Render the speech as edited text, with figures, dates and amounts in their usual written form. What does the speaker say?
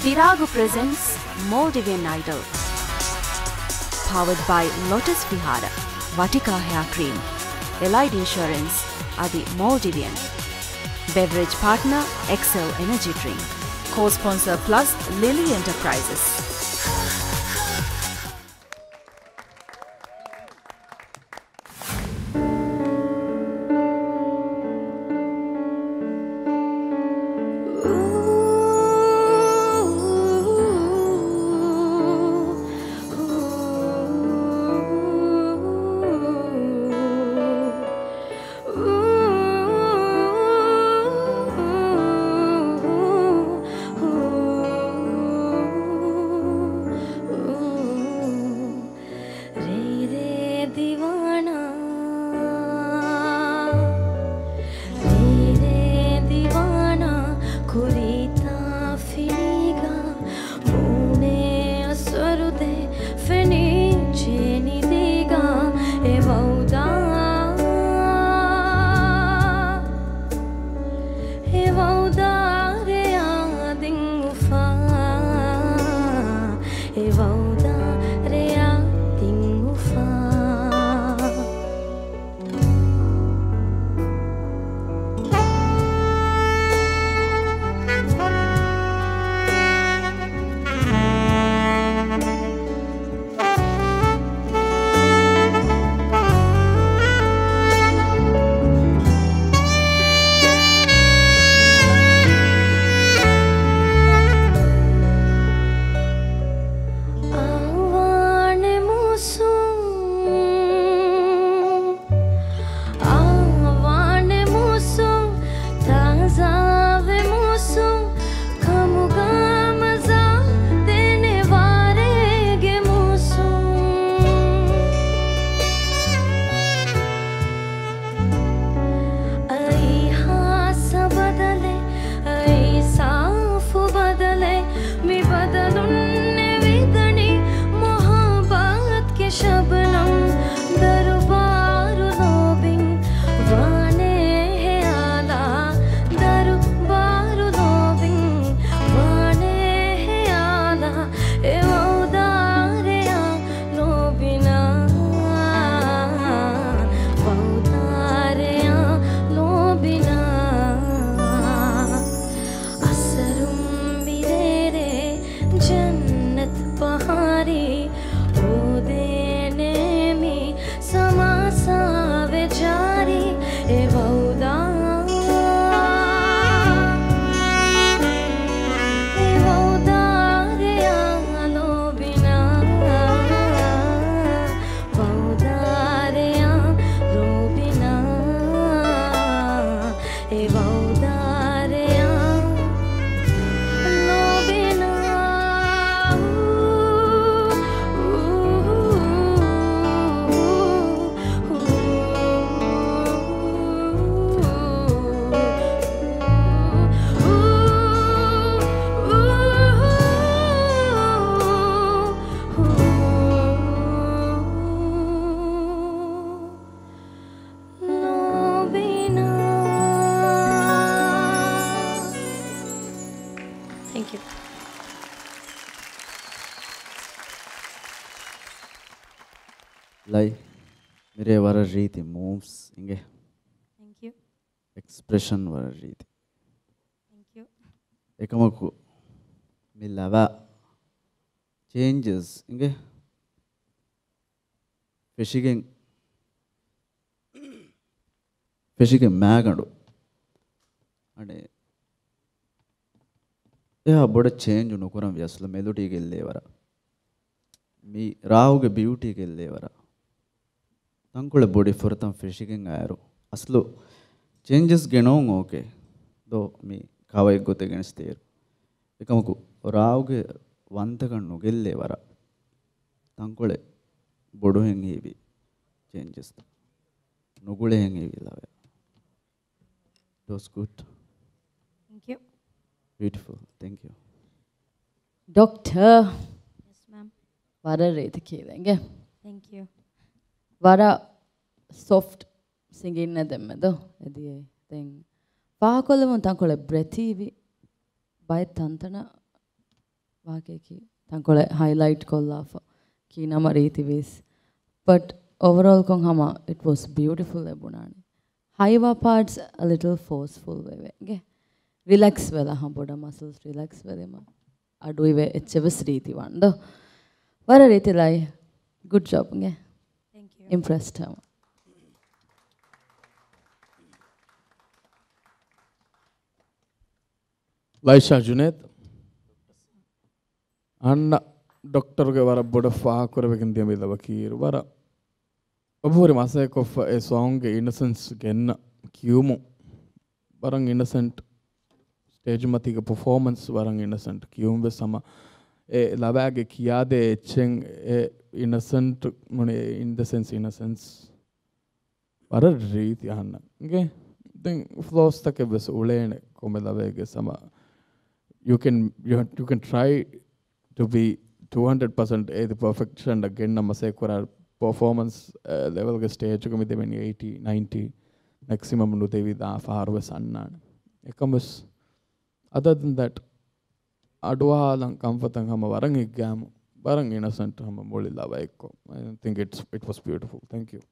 Virago presents Maldivian Idol. Powered by Lotus Vihara, Vatika Hair Cream, Allied Insurance, Adi Maldivian. Beverage partner, Excel Energy Drink. Co-sponsor plus Lily Enterprises. Thank you. Lai, mere vara riti moves inge Thank you. expression vara riti. Thank you. Ekamaku mi lava changes inge fishigen magandu ane එයා බොඩ change නොකරම් යස්ල melody ගෙල්ලේවර මේ රාහුගේ beauty ගෙල්ලේවර තංකුල body ෆොරතම් ෆිෂිගෙන් ආයරු අස්ලු චේන්ජස් ගෙනෝන් ඕකේ දෝ මේ කවයි ගොතේ ගෙනස්තේර එකමකු රාහුගේ වන්තකන් නොගෙල්ලේවර තංකුල බොඩු හෙන් හේවි චේන්ජස් නොගුලේ හෙන් හේවි ලාවේ it was good. Thank you. Beautiful. Thank you. Doctor. Yes, ma'am. Vara rete kiwenge. Thank you. Vara soft singing na demmado. Edi then. Pahakolle mon tankole breathivi. By tantana වාකේකි තංකොල highlight කොල්ලාෆ කීනම රීති වේස් but overall kon hama it was beautiful ebunani haiwa parts a little forceful weve ge relax wela boda muscles relax velema adu ive echevas reethi wanda vara reethi lai good job ge Thank you. impressed her Laisha Junaid Anna Doctor ge vara boda fa koravekin diyamila vakir vara ඔබවරි මාසයකොෆ ඒ සෝන්ගේ innocence ගෙන්න කියුමු වරන් ඉන්නසන්ට් stage මතික performance වරන් ඉන්නසන්ට් කියුම්බ සම ඒ ලබෑගේ කියාදේ එච්චෙන් ඒ ඉන්නසන්ට් මොනේ ඉන් ද sense ඉන්නසන්ස් වර රීති අහන්න ගේ දැන් ෆ්ලෝස් තක බස් උලේන කොම ලබෑගේ සම you can try to be 200% A the perfection again නමසේ කරා performance level ke stage ko mide meni 80 90 maximum nu devi da faharwe sannana ekamus other than that adwalan comfortan hama waran exam waran innocent hama molilla ekko I think it was beautiful. Thank you.